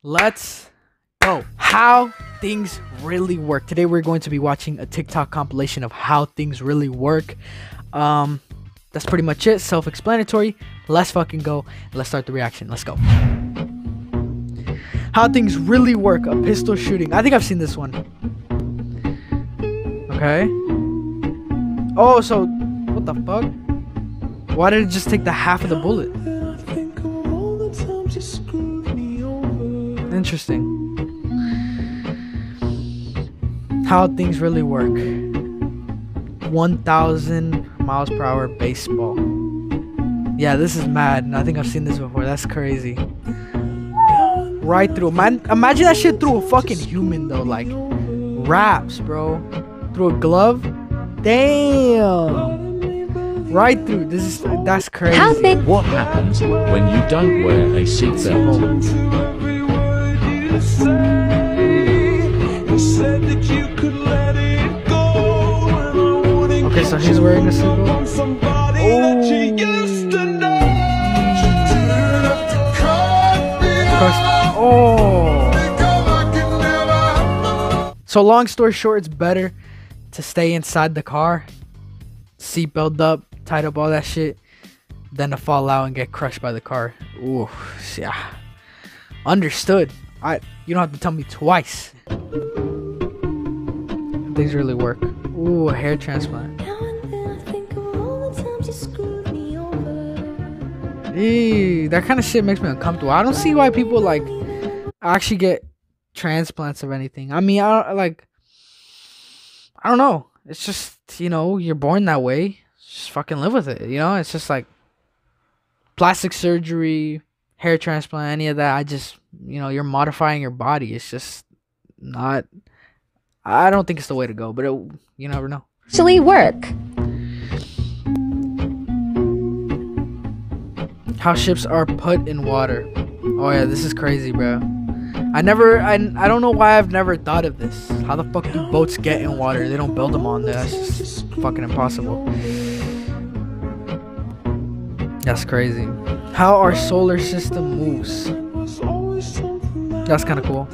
Let's go. How things really work. Today we're going to be watching a TikTok compilation of how things really work. That's pretty much it. Self-explanatory. Let's fucking go. Let's start the reaction. Let's go. How things really work. A pistol shooting. I think I've seen this one. Okay. Oh, so what the fuck? Why did it just take the half of the bullet? Interesting. How things really work. 1,000 miles per hour baseball. Yeah, this is mad. I think I've seen this before. That's crazy. Right through. Man, imagine that shit through a fucking human though. Like, raps, bro. Through a glove. Damn. Right through. That's crazy. What happens when you don't wear a seatbelt? Okay, so he's wearing a seatbelt. Oh. So long story short, it's better to stay inside the car, seatbelt up, tied up all that shit, than to fall out and get crushed by the car. Ooh, yeah. Understood. You don't have to tell me twice. Things really work. Ooh, a hair transplant. Eee, that kind of shit makes me uncomfortable. I don't see why people like actually get transplants of anything. I mean, I don't know. It's just, you know, you're born that way. Just fucking live with it. You know, it's just like plastic surgery, hair transplant, any of that. You know, you're modifying your body. It's just not. I don't think it's the way to go, but you never know. Actually work. How ships are put in water. Oh yeah, this is crazy, bro. I don't know why I've never thought of this. How the fuck do boats get in water? They don't build them on there. That's just fucking impossible. That's crazy. How our solar system moves. That's kind of cool.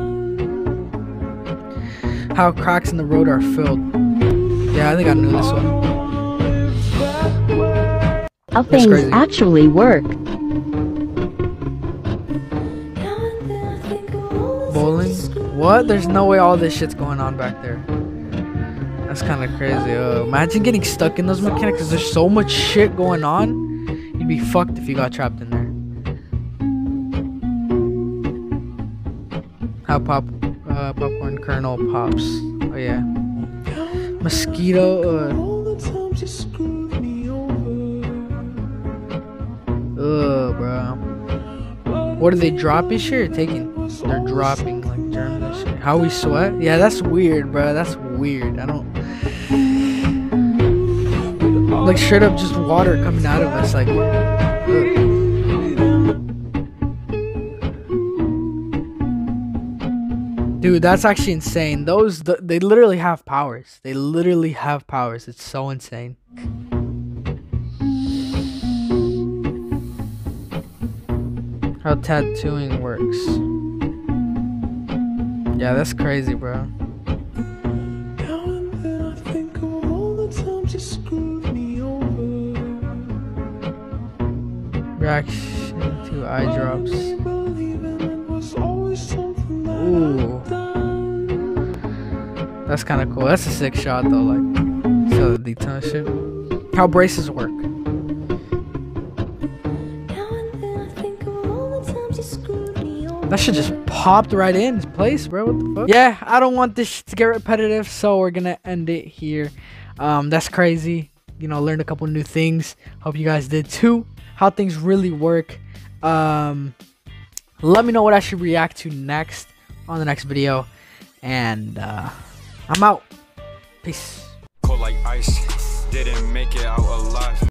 How cracks in the road are filled. Yeah, I think I knew this one. How things actually work. Bowling? What? There's no way all this shit's going on back there. That's kind of crazy. Imagine getting stuck in those mechanics because there's so much shit going on. You'd be fucked if you got trapped in there. How popcorn kernel pops. Oh yeah. Mosquito. Bro. What are they dropping? Shit, taking. They're dropping like germs and shit. How we sweat? Yeah, that's weird, bro. That's weird. I don't. Like straight up just water coming out of us. Like. Dude, that's actually insane. They literally have powers. They literally have powers. It's so insane. How tattooing works. Yeah, that's crazy, bro. Reaction to eye drops. Ooh. That's kind of cool. That's a sick shot though, like so the detail and shit. How braces work. That shit just popped right in its place, bro. What the fuck? Yeah, I don't want this to get repetitive, so we're gonna end it here. That's crazy. You know, learned a couple new things. Hope you guys did too. How things really work. Let me know what I should react to next on the next video. And I'm out. Peace. Cold like ice, didn't make it out alive.